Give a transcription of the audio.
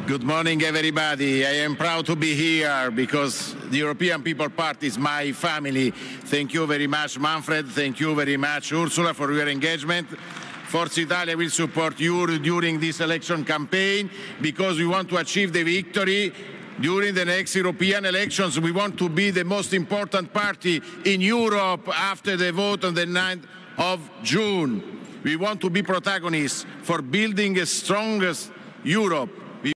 Good morning, everybody. I am proud to be here because the European People Party is my family. Thank you very much, Manfred. Thank you very much, Ursula, for your engagement. Forza Italia will support you during this election campaign because we want to achieve the victory during the next European elections. We want to be the most important party in Europe after the vote on the 9th of June. We want to be protagonists for building a strongest Europe.